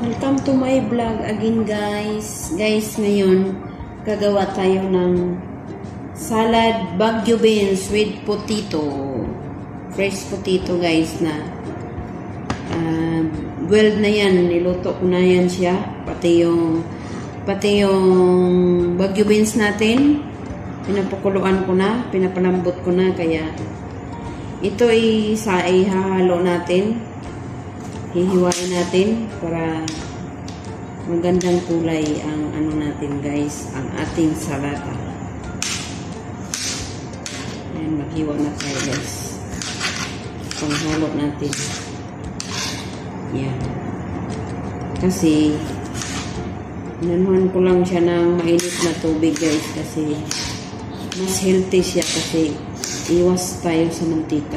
Welcome to my vlog again, guys. Guys, ngayon gagawa tayo ng salad Baguio beans with potato. Fresh potato, guys, na boiled na yan. Niluto ko na yan siya. Pati yung Baguio beans natin. Pinapakuluan ko na. Pinapanambot ko na. Kaya ito ay ihahalo natin. Hihiwain natin para magandang kulay ang ano natin, guys, ang ating salata. Ayan, maghiwa na tayo, guys. Panghalo natin. Yan. Kasi inanuhan ko lang siya ng mainit na tubig, guys, kasi mas healthy siya kasi iwas tayo sa mantika.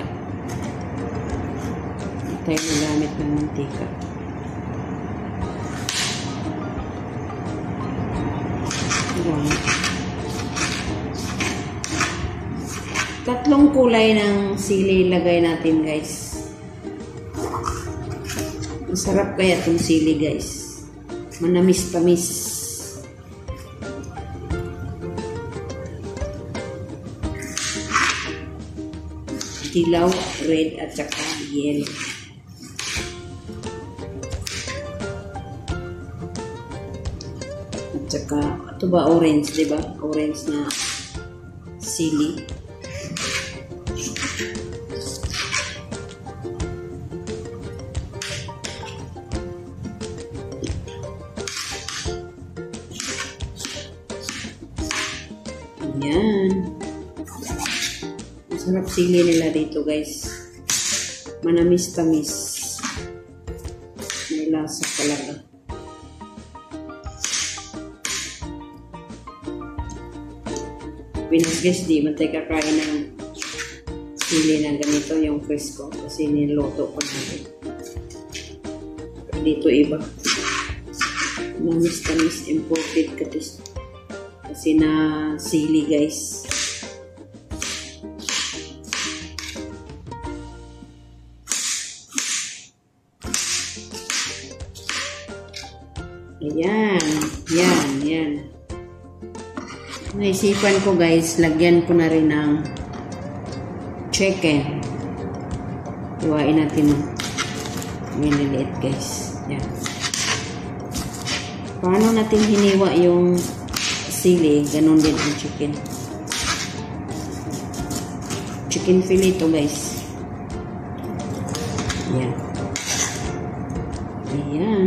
Tayo nagamit ng mantika. Ayan. Tatlong kulay ng sili lagay natin, guys. Masarap kaya itong sili, guys. Manamis-tamis. Dilaw, red, at saka yellow. Tsaka, ito ba orange, diba? Orange na sili. Ayan. Masarap sili nila dito, guys. Manamis-tamis. May lasa talaga. Pinas, guys, di man tayo kakain ng sili na ganito, yung fresco, kasi niluto ko natin. Dito iba. Namis-tamis imported kasi na sili, guys. Ayan. Yan. Naisipan ko, guys, lagyan ko na rin ng chicken. Iwain natin ng maliliit, guys. Yan. Paano natin hiniwa yung sili? Ganon din ang chicken. Chicken fillet to, guys. Yan. Ayan.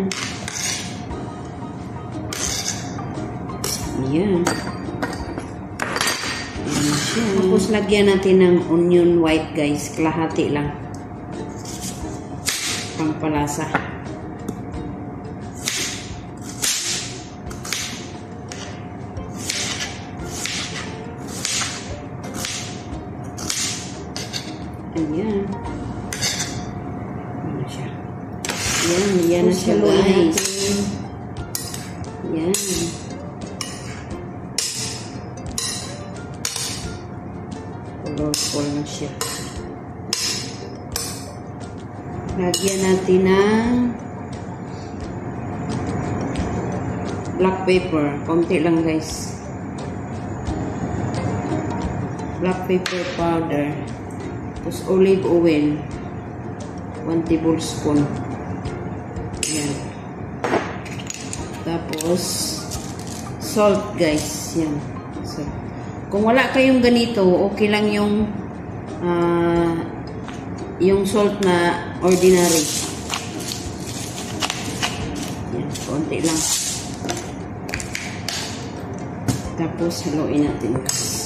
Ayan. Tapos lagyan natin ng onion white, guys. Kalahati lang. Pangpalasa. Ayan. Ayan siya. Ayan na siya, guys. Ayan. Colorful na siya. Lagyan natin ng black pepper. Konti lang, guys. Black pepper powder. Tapos olive oil. 1 tablespoon. Yan. Tapos salt, guys. Yan. Salt. Kung wala kayong ganito, okay lang yung salt na ordinary. Yan, konti lang. Tapos haluin natin.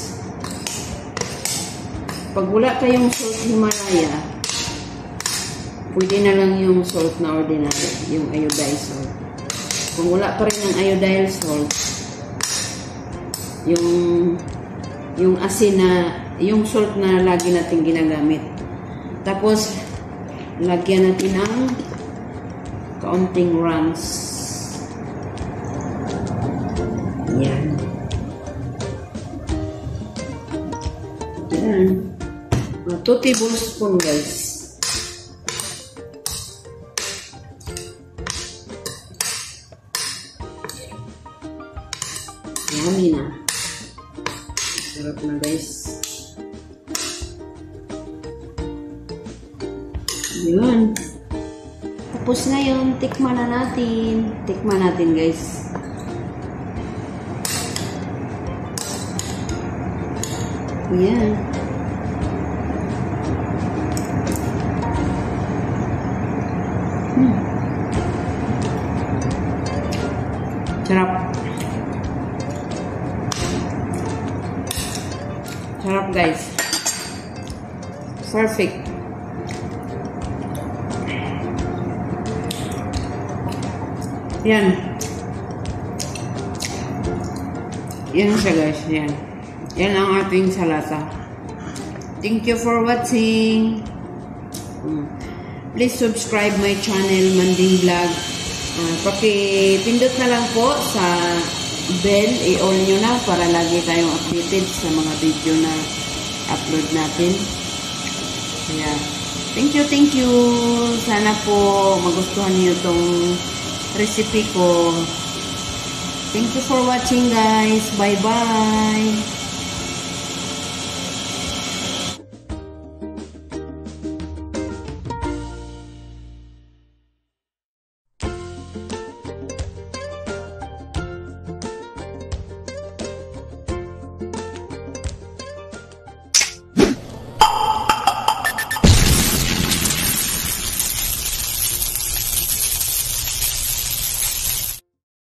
Pag wala kayong salt Himalaya, pwede na lang yung salt na ordinary, yung iodized salt. Kung wala pa rin ang iodized salt, yung asin na, yung salt na lagi natin ginagamit. Tapos, lagyan natin ng kaunting runs. Yan. Yan. 2 tablespoon, guys. Yummy na. Sarap na guys. Yun. Tapos ngayon, tikman na natin. Tikman natin guys. Yan. Sarap. Sarap guys. Perfect. Yan. Yan siya guys. Yan. Yan ang ating salata. Thank you for watching. Please subscribe my channel, Manding Vlog. Paki-pindot na lang po sa bell. I-all nyo na para lagi tayong updated sa mga video na upload natin. Kaya, thank you, thank you. Sana po magustuhan niyo itong recipe ko. Thank you for watching guys. Bye-bye.